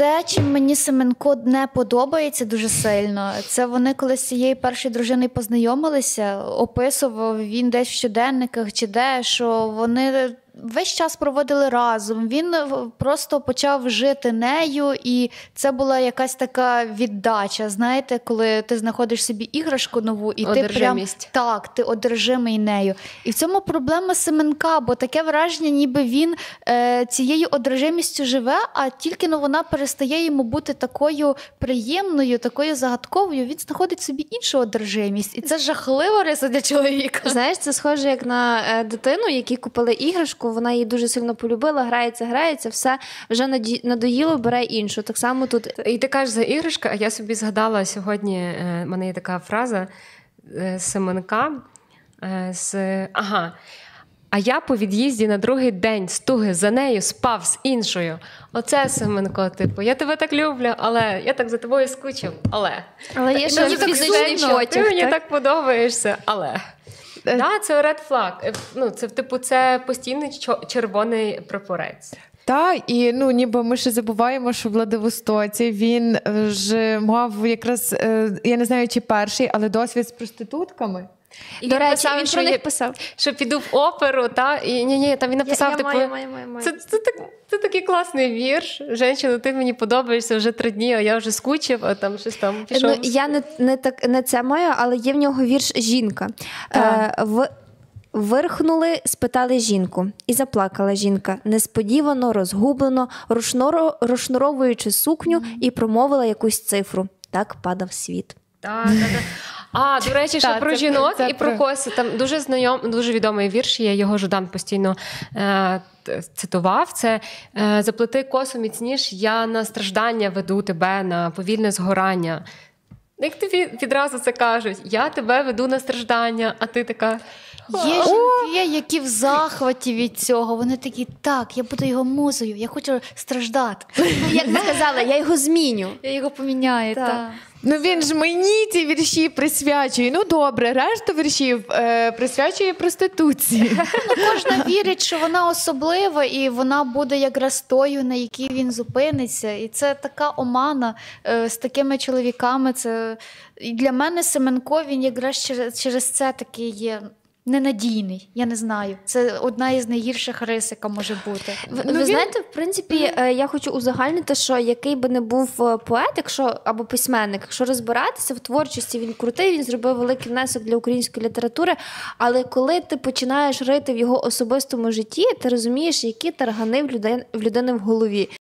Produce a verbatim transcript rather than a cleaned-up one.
Те, чим мені Семенко не подобається дуже сильно, це вони коли з цією першою дружиною познайомилися, описував він десь в щоденниках чи де, що вони весь час проводили разом. Він просто почав жити нею, і це була якась така віддача, знаєте, коли ти знаходиш собі іграшку нову, і ти прям, так, ти одержимий нею. І в цьому проблема Семенка, бо таке враження, ніби він е, цією одержимістю живе, а тільки ну, вона перестає йому бути такою приємною, такою загадковою, він знаходить собі іншу одержимість. І це жахлива риса для чоловіка. Знаєш, це схоже як на е, дитину, якій купили іграшку, вона її дуже сильно полюбила, грається, грається, все, вже надоїло, бере іншу. Так само тут. І ти кажеш за іграшки, а я собі згадала сьогодні, в мене є така фраза з Семенка, з... ага, а я по від'їзді на другий день з туги за нею спав з іншою. Оце Семенко, типу, я тебе так люблю, але я так за тобою скучив, але. Але є ще фізичний потяг. Ти мені так подобаєшся, але. Так, да, це red flag. Ну, це, типу, це постійний червоний прапорець. Так, і ну, ніби ми ще забуваємо, що в Владивостоці він ж мав якраз, я не знаю, чи перший, але досвід з проститутками. І До речі, писав, він про них писав. Що піду в оперу, та, і ні-ні, там він написав, я, я типу, маю, маю, маю, маю. Це, це, це, це такий класний вірш. Женщина, ти мені подобаєшся вже три дні, а я вже скучив, а там щось там пішов. Ну, я не, не, так, не це маю, але є в нього вірш «Жінка». Е, в... Вирхнули, спитали жінку. І заплакала жінка, несподівано, розгублено, розшноро, розшнуровуючи сукню, mm. і промовила якусь цифру. Так падав світ. Так, так, так. А, до речі, ще про жінок і про коси. Там дуже знайом, дуже відомий вірш, я його Жадан постійно е, цитував. Це е, «Заплети косу міцніш, я на страждання веду тебе, на повільне згорання». Як тобі відразу це кажуть? Я тебе веду на страждання, а ти така... Є жінки, які в захваті від цього. Вони такі, так, я буду його музою, я хочу страждати. Як ми казали, я його зміню. Я його поміняю, так. так. Ну він ж мені ці вірші присвячує. Ну добре, решту віршів е, присвячує проституції. Ну, кожна вірить, що вона особлива і вона буде якраз тою, на якій він зупиниться. І це така омана е, з такими чоловіками. Це... І для мене Семенко, він якраз через, через це такий є... ненадійний, я не знаю. Це одна із найгірших рис, яка може бути. Ви, ну, ви він... знаєте, в принципі, я хочу узагальнити, що який би не був поет, якщо або письменник, якщо розбиратися в творчості, він крутий, він зробив великий внесок для української літератури, але коли ти починаєш рити в його особистому житті, ти розумієш, які таргани в людини в, людини в голові.